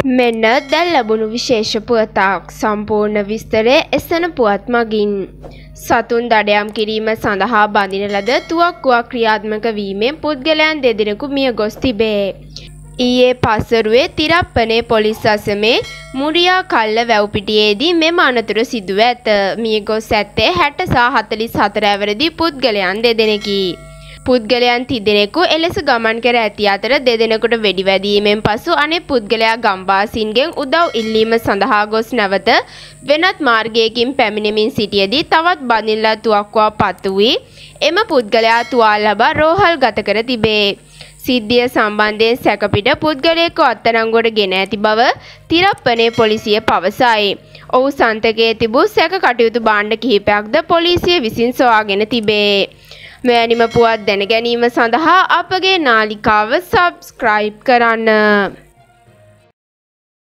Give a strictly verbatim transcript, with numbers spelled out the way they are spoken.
මෙන්න දැන් ලැබුණු විශේෂ පුවතක්. සම්පූර්ණ විස්තරය එසන පුවත් මගින්. සතුන් දඩයම් කිරීම සඳහා බඳින ලද තුවක්කුවක් ක්‍රියාත්මක වීමෙන් පුද්ගලයන් දෙදෙනෙකු මිය ගොස් තිබේ. ඊයේ පස්වරුවේ තිරප්පනේ පොලිස් අසමේ මුරියා කල්ල වැව්පිටියේදී මෙම අනතුර සිදුව ඇත. මිය ගොස් ඇත්තේ හැට සහ හතළිස් හතර ඇවරදි පුද්ගලයන් දෙදෙනෙකි. පුද්ගලයන් තිදෙනෙකු එලෙස ගමන් කර ඇති අතර දෙදෙනෙකුට වෙඩි වැදීමෙන් පසු අනෙක් පුද්ගලයා ගම්වාසීන්ගෙන් උදව් ඉල්ලීම සඳහා ගොස් නැවත වෙනත් මාර්ගයකින් පැමිණෙමින් සිටියේදී තවත් බඳිනලා තුවක්කුවක් පත්තු වී එම පුද්ගලයා තුවාල ලබා රෝහල් ගත කර තිබේ. සිද්ධිය සම්බන්ධයෙන් සැකපිට පුද්ගලයෙකු අත්අඩංගුවට ගෙන ඇති බව තිරප්පනේ පොලිසිය පවසයි. ඔහු සන්තකයේ තිබූ සැක කටයුතු භාණ්ඩ කිහිපයක්ද පොලිසිය විසින් සොයාගෙන තිබේ. මෙවැනිම පුවත් දැන ගැනීම සඳහා අපගේ නාලිකාව සබ්ස්ක්‍රයිබ් කරන්න.